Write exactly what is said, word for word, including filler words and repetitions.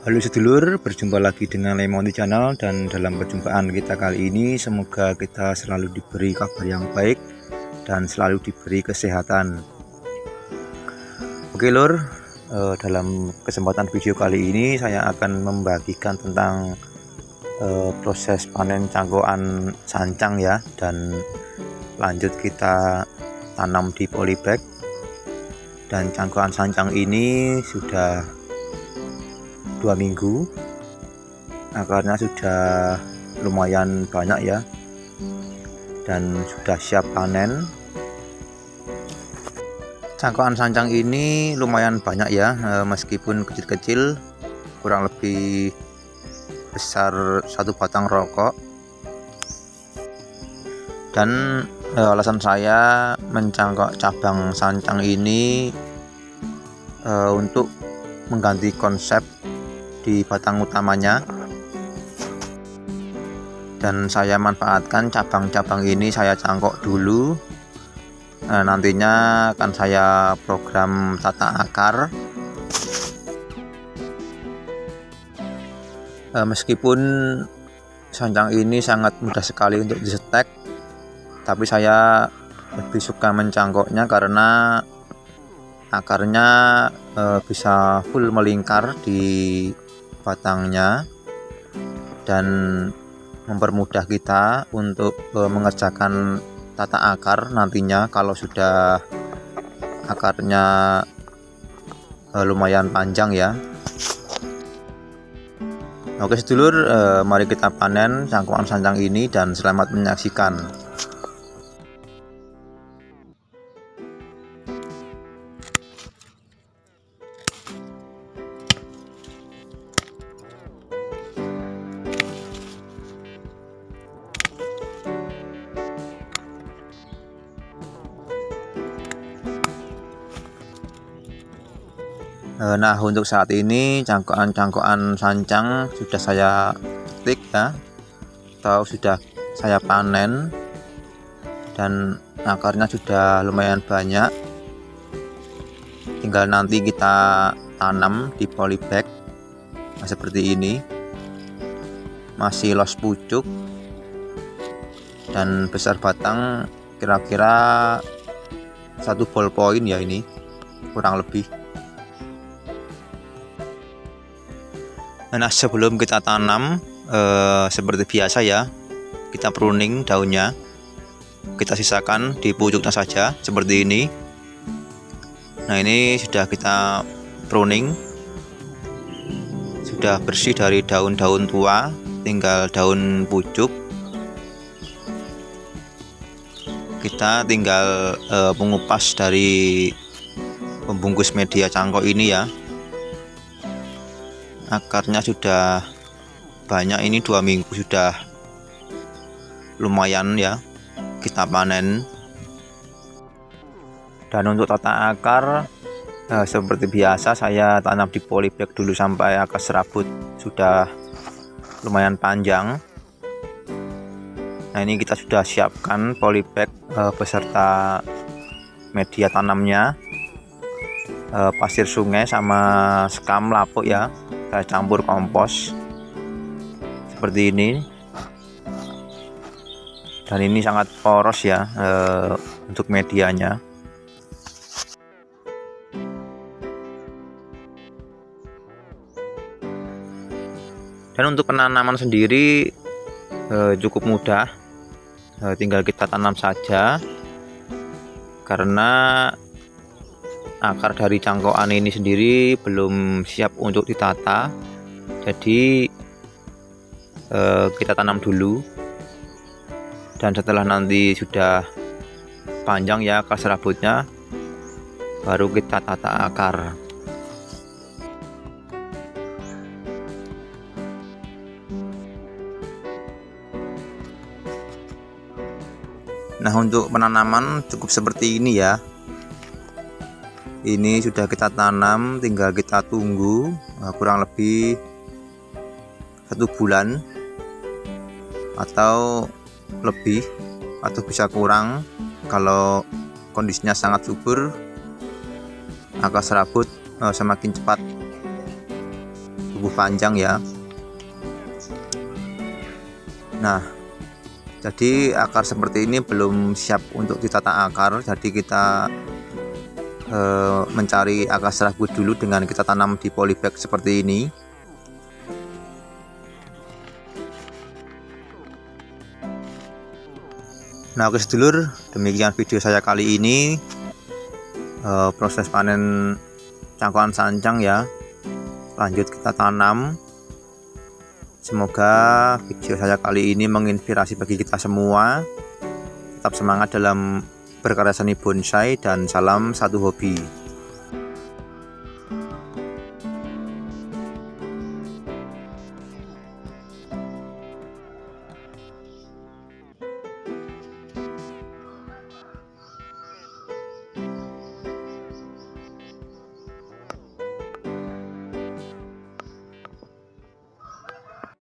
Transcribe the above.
Halo sedulur, berjumpa lagi dengan Lemon Channel, dan dalam perjumpaan kita kali ini semoga kita selalu diberi kabar yang baik dan selalu diberi kesehatan. Oke lur, eh, dalam kesempatan video kali ini saya akan membagikan tentang eh, proses panen cangkokan sancang ya, dan lanjut kita tanam di polybag. Dan cangkokan sancang ini sudah dua minggu, akarnya sudah lumayan banyak ya, dan sudah siap panen. Cangkokan sancang ini lumayan banyak ya, meskipun kecil-kecil, kurang lebih besar satu batang rokok. Dan eh, alasan saya mencangkok cabang sancang ini eh, untuk mengganti konsep di batang utamanya, dan saya manfaatkan cabang-cabang ini saya cangkok dulu. Nah, nantinya akan saya program tata akar. E, meskipun sancang ini sangat mudah sekali untuk disetek, tapi saya lebih suka mencangkoknya karena akarnya e, bisa full melingkar di batangnya dan mempermudah kita untuk e, mengerjakan tata akar nantinya kalau sudah akarnya e, lumayan panjang ya. Oke sedulur, e, mari kita panen cangkokan sancang ini dan selamat menyaksikan. Nah, untuk saat ini cangkokan-cangkokan sancang sudah saya petik ya, atau sudah saya panen, dan akarnya sudah lumayan banyak. Tinggal nanti kita tanam di polybag. Nah, seperti ini, masih los pucuk dan besar batang kira-kira satu ballpoint ya, ini kurang lebih. Nah, sebelum kita tanam eh, seperti biasa ya, kita pruning daunnya, kita sisakan di pucuknya saja seperti ini. Nah, ini sudah kita pruning, sudah bersih dari daun-daun tua, tinggal daun pucuk. Kita tinggal eh, mengupas dari pembungkus media cangkok ini ya. Akarnya sudah banyak, ini dua minggu sudah lumayan ya kita panen. Dan untuk tata akar eh, seperti biasa saya tanam di polybag dulu sampai akar serabut sudah lumayan panjang. Nah, ini kita sudah siapkan polybag eh, beserta media tanamnya, eh, pasir sungai sama sekam lapuk ya, saya campur kompos seperti ini. Dan ini sangat poros ya eh, untuk medianya. Dan untuk penanaman sendiri eh, cukup mudah, eh, tinggal kita tanam saja, karena akar dari cangkokan ini sendiri belum siap untuk ditata. Jadi eh, kita tanam dulu, dan setelah nanti sudah panjang ya akar serabutnya, baru kita tata akar. Nah, untuk penanaman cukup seperti ini ya. Ini sudah kita tanam, tinggal kita tunggu nah, kurang lebih satu bulan atau lebih, atau bisa kurang kalau kondisinya sangat subur. Akar serabut eh, semakin cepat tumbuh panjang ya. Nah, jadi akar seperti ini belum siap untuk ditata akar, jadi kita e, mencari akar serabut dulu dengan kita tanam di polybag seperti ini. Nah oke sedulur, demikian video saya kali ini, e, proses panen cangkokan sancang ya. Lanjut kita tanam. Semoga video saya kali ini menginspirasi bagi kita semua. Tetap semangat dalam berkarya seni bonsai dan salam satu hobi.